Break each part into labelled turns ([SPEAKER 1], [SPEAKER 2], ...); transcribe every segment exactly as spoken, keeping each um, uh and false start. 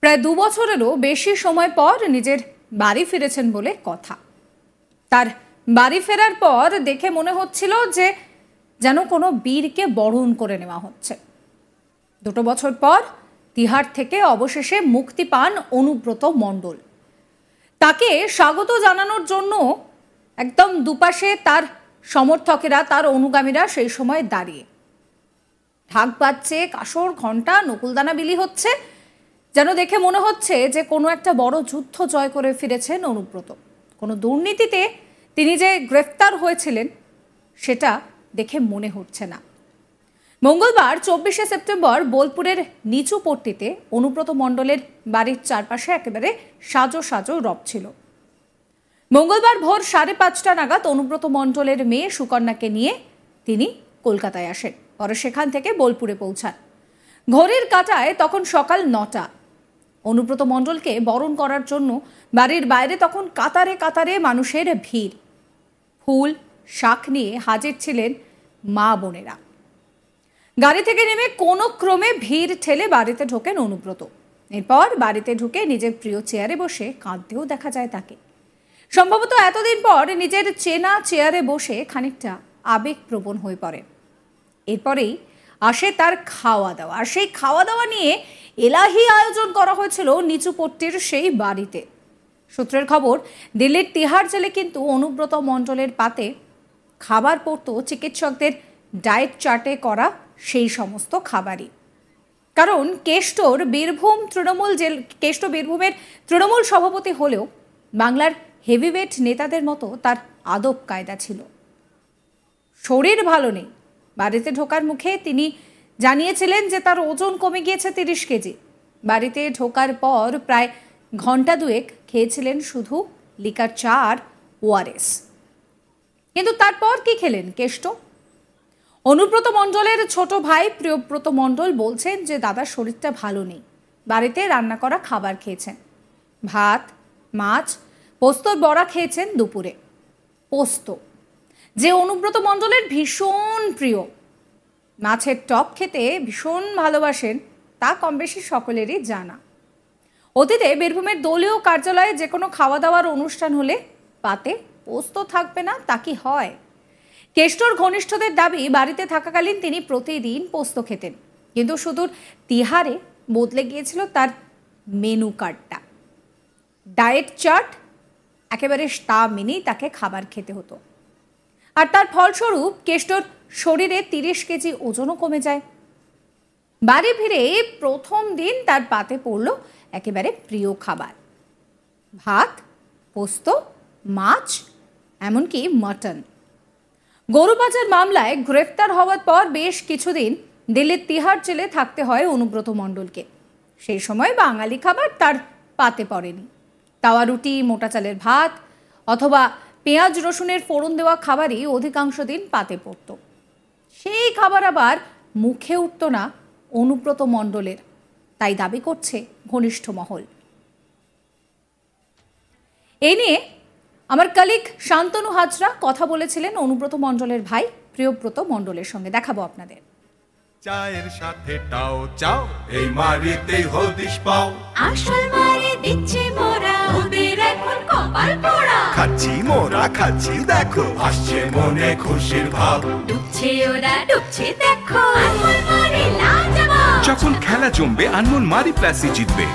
[SPEAKER 1] প্রায় দু বছরেরও বেশি সময় পর নিজের বাড়ি ফিরেছেন বলে কথা। তার বাড়ি ফেরার পর দেখে মনে হচ্ছিল যে যেন কোনো বীরকে বরণ করে নেওয়া হচ্ছে। দুটো বছর পর তিহার থেকে অবশেষে মুক্তি পান অনুব্রত মণ্ডল। তাকে স্বাগত জানানোর জন্য একদম দুপাশে তার সমর্থকেরা, তার অনুগামীরা সেই সময় দাঁড়িয়ে। ঢাক বাজছে, কাসর, ঘণ্টা, নকুলদানা বিলি হচ্ছে, যেন দেখে মনে হচ্ছে যে কোনো একটা বড় যুদ্ধ জয় করে ফিরেছেন অনুব্রত। কোনো দুর্নীতিতে তিনি যে গ্রেফতার হয়েছিলেন সেটা দেখে মনে হচ্ছে না। মঙ্গলবার চব্বিশে সেপ্টেম্বর বোলপুরের নিচু পট্টিতে অনুব্রত মণ্ডলের বাড়ির চারপাশে একেবারে সাজো সাজো রব ছিল। মঙ্গলবার ভোর সাড়ে পাঁচটা নাগাদ অনুব্রত মণ্ডলের মেয়ে সুকন্যাকে নিয়ে তিনি কলকাতায় আসেন। পরে সেখান থেকে বোলপুরে পৌঁছান। ঘড়ির কাঁটায় তখন সকাল নটা। অনুব্রত মণ্ডলকে বরণ করার জন্য বাড়ির বাইরে তখন কাতারে কাতারে মানুষের ভিড়। ফুল, শাক নিয়ে হাজির ছিলেন মা বোনেরা। গাড়ি থেকে নেমে কোনো ক্রমে ভিড় ঠেলে বাড়িতে ঢোকেন অনুব্রত। এরপর বাড়িতে ঢুকে নিজের প্রিয় চেয়ারে বসে কাঁদতেও দেখা যায় তাকে। সম্ভবত এতদিন পর নিজের চেনা চেয়ারে বসে খানিকটা আবেগপ্রবণ হয়ে পড়েন। এরপরেই আসে তার খাওয়া দাওয়া। আর সেই খাওয়া দাওয়া নিয়ে এলাহি আয়োজন করা হয়েছিল নিচুপট্টির সেই বাড়িতে। সূত্রের খবর, দিল্লির তিহার জেলে কিন্তু অনুব্রত মণ্ডলের পাতে খাবার পড়ত চিকিৎসকদের ডায়েট চার্টে করা সেই সমস্ত খাবারই। কারণ কেষ্টর বীরভূম তৃণমূল জেল কেষ্ট বীরভূমের তৃণমূল সভাপতি হলেও বাংলার হেভিওয়েট নেতাদের মতো তার আদব কায়দা ছিল। শরীর ভালো নেই। বাড়িতে ঢোকার মুখে তিনি জানিয়েছিলেন যে তার ওজন কমে গিয়েছে তিরিশ কেজি। বাড়িতে ঢোকার পর প্রায় ঘন্টা দুয়েক খেয়েছিলেন শুধু লিকার চা আর ওআরএস। কিন্তু তারপর কি খেলেন কেষ্ট? অনুব্রত মণ্ডলের ছোট ভাই প্রিয়ব্রত মণ্ডল বলছেন যে দাদার শরীরটা ভালো নেই। বাড়িতে রান্না করা খাবার খেয়েছেন, ভাত, মাছ, পোস্তর বড়া খেয়েছেন দুপুরে। পোস্ত যে অনুব্রত মণ্ডলের ভীষণ প্রিয়। মাছের টক খেতে ভীষণ ভালোবাসেন, তা কম বেশি সকলেরই জানা। অতীতে বীরভূমের দলীয় কার্যালয়ে যে কোনো খাওয়া দাওয়ার অনুষ্ঠান হলে পাতে পোস্ত থাকবে না তা কি হয়? কেষ্টর ঘনিষ্ঠদের দাবি, বাড়িতে থাকাকালীন তিনি প্রতিদিন পোস্ত খেতেন। কিন্তু সুদূর তিহারে বদলে গিয়েছিল তার মেনু কার্ডটা। ডায়েট চার্ট একেবারে তা মেনেই তাকে খাবার খেতে হতো। আর তার ফলস্বরূপ কেষ্টর শরীরে তিরিশ কেজি ওজনও কমে যায়। বাড়ি ফিরে প্রথম দিন তার পাতে পড়ল একেবারে প্রিয় খাবার, ভাত, পোস্ত, মাছ, এমনকি মাটন। গরুপাচার মামলায় গ্রেফতার হওয়ার পর বেশ কিছুদিন দিল্লির তিহার জেলে থাকতে হয় অনুব্রত মণ্ডলকে। সেই সময় বাঙালি খাবার তার পাতে পড়েনি। তাওয়া রুটি, মোটা চালের ভাত অথবা পেঁয়াজ রসুনের ফোড়ন দেওয়া খাবারই অধিকাংশ দিন পাতে পড়ত। সেই খাবার আবার মুখে উঠত না অনুব্রত মণ্ডলের, তাই দাবি করছে ঘনিষ্ঠ মহল। এই নিয়ে আমার কলিগ শান্তনু হাজরা কথা বলেছিলেন অনুব্রত মণ্ডলের ভাই প্রিয়ব্রত মণ্ডলের সঙ্গে। দেখাবো আপনাদের।
[SPEAKER 2] চায়ের সাথে টাও চাও, এই মারিতেই হদিশ পাও।
[SPEAKER 3] আসল মারি দিচ্ছে মোরা, ওদের এখন কপাল পোড়া।
[SPEAKER 2] খাচ্ছি মোরা খাচ্ছি দেখো, আসছে মনে খুশির ভাব।
[SPEAKER 3] ডুবছে ওরা ডুবছে দেখো, আনমোল মারি লাজবাব।
[SPEAKER 4] যখন খেলা জমবে আনমোল মারি প্লাসই জিতবে।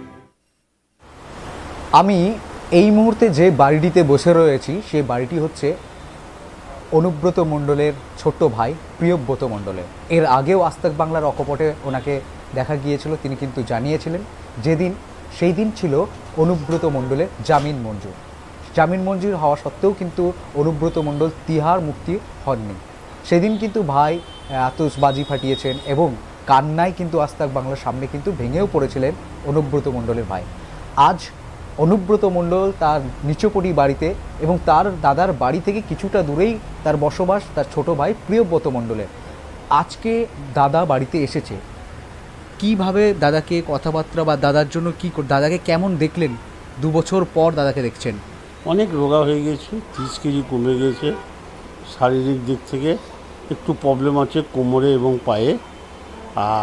[SPEAKER 5] আমি এই মুহূর্তে যে বাড়িটিতে বসে রয়েছি সেই বাড়িটি হচ্ছে অনুব্রত মণ্ডলের ছোট্ট ভাই প্রিয়ব্রত মণ্ডলের। এর আগেও আজ তাক বাংলার অকপটে ওনাকে দেখা গিয়েছিল। তিনি কিন্তু জানিয়েছিলেন যেদিন সেই দিন ছিল অনুব্রত মণ্ডলের জামিন মঞ্জুর। জামিন মঞ্জুর হওয়া সত্ত্বেও কিন্তু অনুব্রত মণ্ডল তিহার মুক্তি হননি। সেদিন কিন্তু ভাই আতশবাজি ফাটিয়েছেন এবং কান্নায় কিন্তু আজ তাক বাংলার সামনে কিন্তু ভেঙেও পড়েছিলেন অনুব্রত মণ্ডলের ভাই। আজ অনুব্রত মণ্ডল তার নিচুপটি বাড়িতে এবং তার দাদার বাড়ি থেকে কিছুটা দূরেই তার বসবাস তার ছোট ভাই প্রিয়ব্রত মণ্ডলের। আজকে দাদা বাড়িতে এসেছে। কিভাবে দাদাকে কথাবার্তা বা দাদার জন্য কি দাদাকে কেমন দেখলেন? দু বছর পর দাদাকে দেখছেন।
[SPEAKER 6] অনেক রোগা হয়ে গেছে, তিরিশ কেজি কমে গেছে। শারীরিক দিক থেকে একটু প্রবলেম আছে কোমরে এবং পায়ে। আর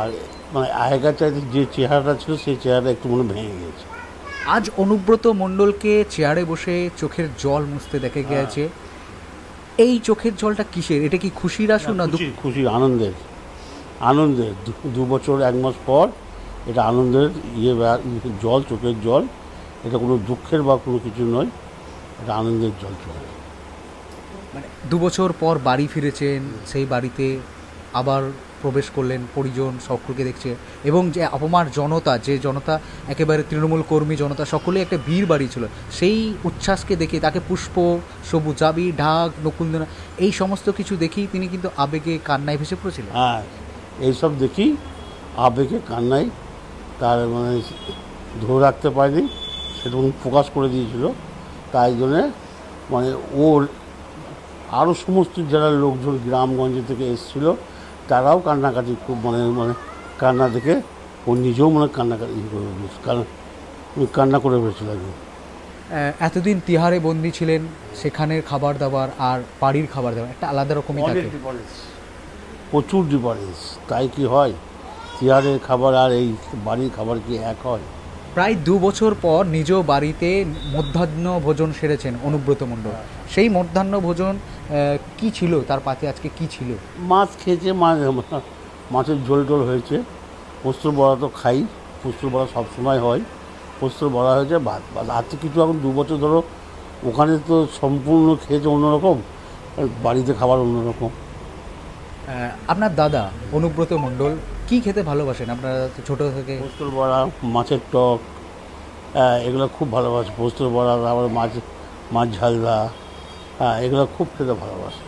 [SPEAKER 6] মানে আগেকার চাইতে যে চেহারাটা ছিল সেই চেহারাটা একটু মনে ভেঙে গিয়েছে।
[SPEAKER 5] আজ অনুব্রত মণ্ডলকে চেয়ারে বসে চোখের জল মুছতে দেখা গিয়েছে। এই চোখের জলটা কিসের? এটা কি খুশির আসু না
[SPEAKER 6] খুশি খুশি আনন্দের আনন্দের দু- দু বছর এক মাস পর এটা আনন্দের ইয়ে বা- জল, চোখের জল। এটা কোনো দুঃখের বা কোনো কিছু নয়, এটা আনন্দের জল চলে।
[SPEAKER 5] মানে দু বছর পর বাড়ি ফিরেছেন, সেই বাড়িতে আবার প্রবেশ করলেন, পরিজন সকলকে দেখছে এবং যে অপমার জনতা, যে জনতা একেবারে তৃণমূল কর্মী জনতা, সকলে একটা ভিড় বাড়িয়েছিল, সেই উচ্ছ্বাসকে দেখে তাকে পুষ্প, সবুজ আবি, ঢাক, নকুলদানা এই সমস্ত কিছু দেখেই তিনি কিন্তু আবেগে কান্নায় ভেসে পড়েছিলেন।
[SPEAKER 6] হ্যাঁ, এইসব দেখি আবেগে কান্নাই তার মানে ধরে রাখতে পারেনি, সেটা উনি প্রকাশ করে দিয়েছিল। তাই জন্যে মানে ওর আরও সমস্ত যারা লোকজন গ্রামগঞ্জ থেকে এসেছিল তারাও কান্নাকাটি খুব মানে মানে কান্না দেখে ও নিজেও মানে কান্নাকাটি করে কারণ উনি কান্না করে ফেলেছিল আর কি।
[SPEAKER 5] আহ, এতদিন তিহারে বন্দি ছিলেন, সেখানের খাবার দাবার আর বাড়ির খাবার দাবার একটা আলাদা রকমই থাকে।
[SPEAKER 6] ডিফারেন্স, প্রচুর ডিফারেন্স। তাই কি হয়, তিহারের খাবার আর এই বাড়ির খাবার কি এক হয়?
[SPEAKER 5] প্রায় দু বছর পর নিজ বাড়িতে মধ্যাহ্ন ভোজন সেরেছেন অনুব্রত মণ্ডল। সেই মধ্যাহ্ন ভোজন আহ, কি ছিল তার পাতে, আজকে কি ছিল?
[SPEAKER 6] মাছ খেয়েছে, মাছ মাছের ঝোল টোল হয়েছে। পোস্তর বড়া তো খাই, পোস্তর বড়া সবসময় হয়, পোস্তর বড়া হয়েছে, ভাত ভাত আজকে কিছু এখন দু বছর ধরো ওখানে তো সম্পূর্ণ খেয়েছে অন্যরকম, আর বাড়িতে খাবার অন্যরকম।
[SPEAKER 5] আহ, আপনার দাদা অনুব্রত মণ্ডল কি খেতে ভালোবাসেন? আপনারা তো ছোটো থেকে
[SPEAKER 6] পোস্তর বড়া, মাছের টক, হ্যাঁ এগুলো খুব ভালোবাসে। পোস্তর বড়া, আবার মাছ মাছ ঝালদা, হ্যাঁ এগুলো খুব খেতে ভালোবাসে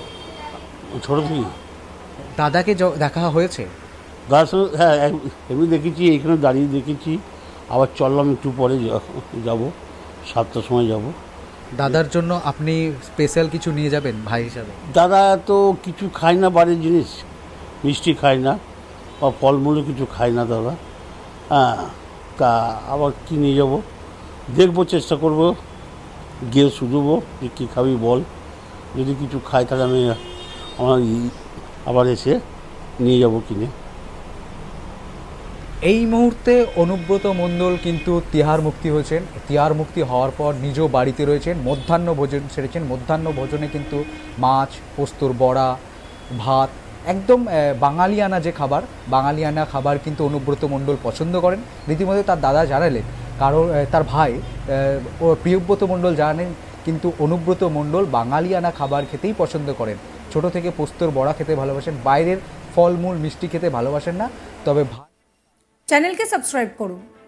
[SPEAKER 6] ছোটো থেকেই।
[SPEAKER 5] দাদাকে য- দেখা হয়েছে?
[SPEAKER 6] দাদার সঙ্গে হ্যাঁ এক- এমনি দেখেছি, এইখানে দাঁড়িয়ে দেখেছি। আবার চললাম একটু পরে যা- যাবো, সাতটার সময় যাব।
[SPEAKER 5] দাদার জন্য আপনি স্পেশাল কিছু নিয়ে যাবেন ভাই হিসাবে?
[SPEAKER 6] দাদা তো কিছু খায় না, বাড়ির জিনিস মিষ্টি খায় না বা ফলমূলও কিছু খায় না দাদা। হ্যাঁ, তা আবার কী নিয়ে যাব দেখবো, চেষ্টা করব, গিয়ে শুধুবো যে কী খাবি বল। যদি কিছু খাই তাহলে আমি আমার ই- আবার এসে নিয়ে যাব কিনে।
[SPEAKER 5] এই মুহূর্তে অনুব্রত মণ্ডল কিন্তু তিহার মুক্তি হয়েছেন। তিহার মুক্তি হওয়ার পর নিজ বাড়িতে রয়েছেন, মধ্যাহ্ন ভোজন সেরেছেন। মধ্যাহ্ন ভোজনে কিন্তু মাছ, পোস্তর বড়া, ভাত, একদম আহ, বাঙালিয়ানা যে খাবার, বাঙালিয়ানা খাবার কিন্তু অনুব্রত মণ্ডল পছন্দ করেন। রীতিমতো তার দাদা জানালেন, কারণ আহ, তার ভাই আহ, ও প্রিয়ব্রত মণ্ডল জানেন কিন্তু অনুব্রত মণ্ডল বাঙালিয়ানা খাবার খেতেই পছন্দ করেন। ছোট থেকে পোস্তর বড়া খেতে ভালোবাসেন, বাইরের ফলমূল মিষ্টি খেতে ভালোবাসেন না। তবে
[SPEAKER 1] চ্যানেলকে সাবস্ক্রাইব করুন।